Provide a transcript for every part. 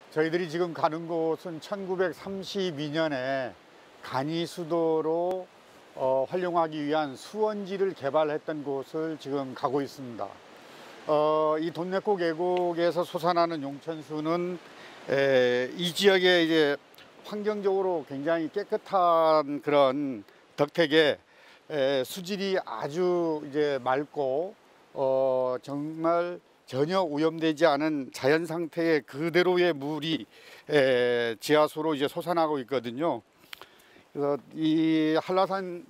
저희들이 지금 가는 곳은 1932년에 간이수도로 활용하기 위한 수원지를 개발했던 곳을 지금 가고 있습니다. 이 돈내코 계곡에서 솟아나는 용천수는 이 지역에 이제 환경적으로 굉장히 깨끗한 그런 덕택에 수질이 아주 이제 맑고 정말 전혀 오염되지 않은 자연 상태의 그대로의 물이 지하수로 이제 솟아나고 있거든요. 그래서 이 한라산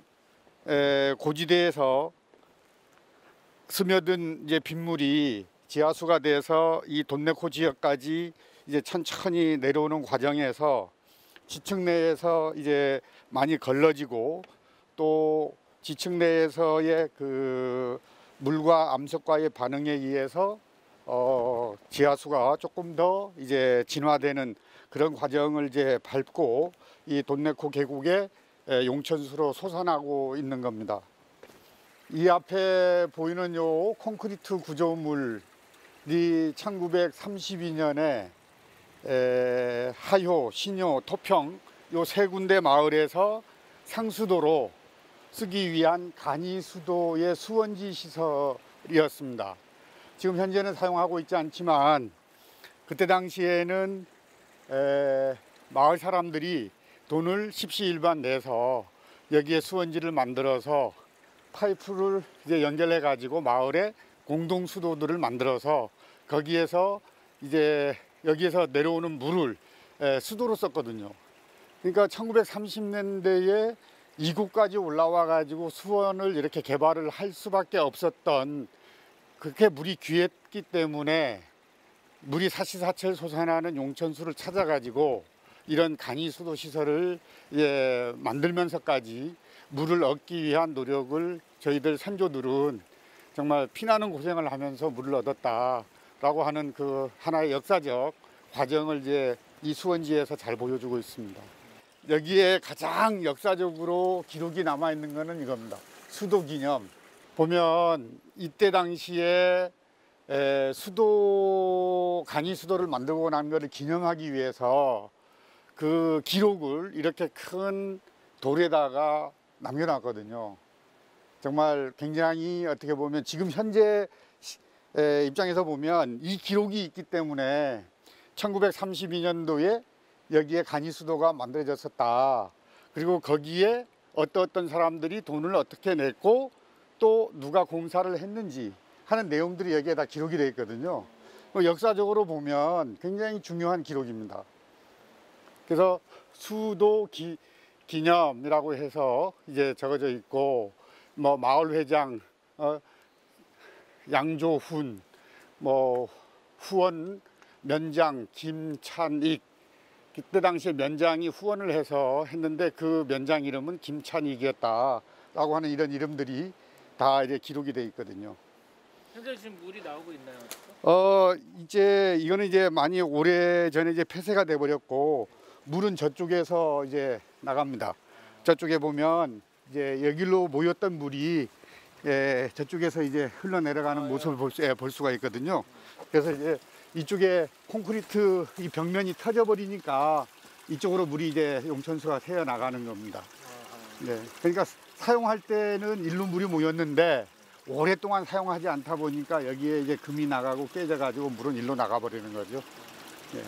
고지대에서 스며든 이제 빗물이 지하수가 돼서 이 돈내코 지역까지 이제 천천히 내려오는 과정에서 지층 내에서 이제 많이 걸러지고 또 지층 내에서의 그 물과 암석과의 반응에 의해서 지하수가 조금 더 이제 진화되는 그런 과정을 이제 밟고 이 돈내코 계곡의 용천수로 솟아나고 있는 겁니다. 이 앞에 보이는 요 콘크리트 구조물이 1932년에 하효, 신효, 토평 요 세 군데 마을에서 상수도로 쓰기 위한 간이수도의 수원지 시설이었습니다. 지금 현재는 사용하고 있지 않지만 그때 당시에는 마을 사람들이 돈을 십시일반 내서 여기에 수원지를 만들어서 파이프를 이제 연결해 가지고 마을에 공동 수도들을 만들어서 거기에서 이제 여기에서 내려오는 물을 수도로 썼거든요. 그러니까 1930년대에 이곳까지 올라와 가지고 수원을 이렇게 개발을 할 수밖에 없었던, 그렇게 물이 귀했기 때문에 물이 사시사철 솟아나는 용천수를 찾아가지고 이런 간이수도 시설을 만들면서까지 물을 얻기 위한 노력을 저희들 선조들은 정말 피나는 고생을 하면서 물을 얻었다라고 하는 그 하나의 역사적 과정을 이제 이 수원지에서 잘 보여주고 있습니다. 여기에 가장 역사적으로 기록이 남아 있는 것은 이겁니다. 수도 기념. 보면 이때 당시에 간이수도를 만들고 난 것을 기념하기 위해서 그 기록을 이렇게 큰 돌에다가 남겨놨거든요. 정말 굉장히 어떻게 보면 지금 현재 입장에서 보면 이 기록이 있기 때문에 1932년도에 여기에 간이수도가 만들어졌었다. 그리고 거기에 어떤 사람들이 돈을 어떻게 냈고 또 누가 공사를 했는지 하는 내용들이 여기에 다 기록이 되어 있거든요. 역사적으로 보면 굉장히 중요한 기록입니다. 그래서 수도 기념이라고 해서 이제 적어져 있고, 뭐 마을 회장, 양조훈, 뭐 후원 면장 김찬익, 그때 당시에 면장이 후원을 해서 했는데 그 면장 이름은 김찬익이었다라고 하는 이런 이름들이 다 이제 기록이 돼 있거든요. 현재 지금 물이 나오고 있나요? 이제 이거는 이제 많이 오래 전에 이제 폐쇄가 돼 버렸고 물은 저쪽에서 이제 나갑니다. 저쪽에 보면 이제 여기로 모였던 물이 저쪽에서 이제 흘러내려가는 모습을 볼 수가 있거든요. 그래서 이제 이쪽에 콘크리트 이 벽면이 터져 버리니까 이쪽으로 물이 이제 용천수가 새어 나가는 겁니다. 네, 그러니까 사용할 때는 일로 물이 모였는데 오랫동안 사용하지 않다 보니까 여기에 이제 금이 나가고 깨져 가지고 물은 일로 나가 버리는 거죠. 네.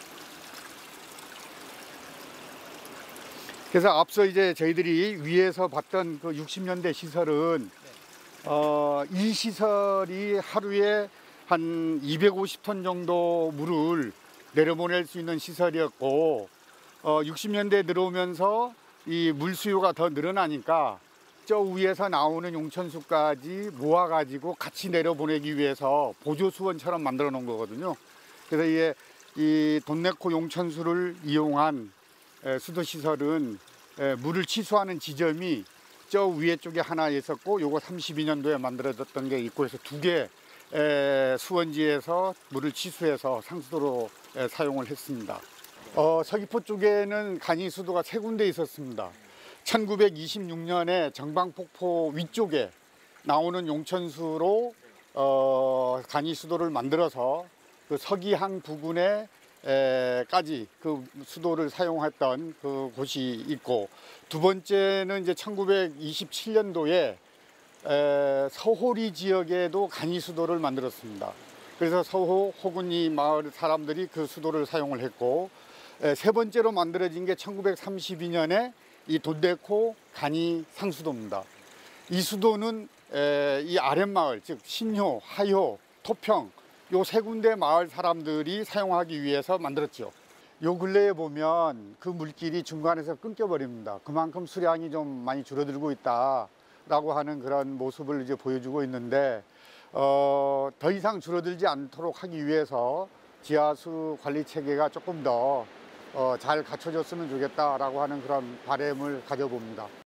그래서 앞서 이제 저희들이 위에서 봤던 그 60년대 시설은 이 시설이 하루에 한 250톤 정도 물을 내려보낼 수 있는 시설이었고 60년대에 들어오면서 이 물 수요가 더 늘어나니까 저 위에서 나오는 용천수까지 모아가지고 같이 내려보내기 위해서 보조수원처럼 만들어 놓은 거거든요. 그래서 이게 이 돈내코 용천수를 이용한 수도시설은 물을 취수하는 지점이 저 위에 쪽에 하나 있었고 요거 32년도에 만들어졌던 게 있고 해서 두 개 수원지에서 물을 취수해서 상수도로 사용을 했습니다. 서귀포 쪽에는 간이수도가 세 군데 있었습니다. 1926년에 정방폭포 위쪽에 나오는 용천수로 간이수도를 만들어서 그 서기항 부근에 까지 그 수도를 사용했던 그 곳이 있고, 두 번째는 이제 1927년도에 서호리 지역에도 간이 수도를 만들었습니다. 그래서 서호 호군이 마을 사람들이 그 수도를 사용을 했고, 세 번째로 만들어진 게 1932년에 이 돈데코 간이 상수도입니다. 이 수도는 이 아랫마을, 즉 신효, 하효, 토평 요 세 군데 마을 사람들이 사용하기 위해서 만들었죠. 요 근래에 보면 그 물길이 중간에서 끊겨버립니다. 그만큼 수량이 좀 많이 줄어들고 있다라고 하는 그런 모습을 이제 보여주고 있는데, 더 이상 줄어들지 않도록 하기 위해서 지하수 관리 체계가 조금 더 잘 갖춰졌으면 좋겠다라고 하는 그런 바람을 가져봅니다.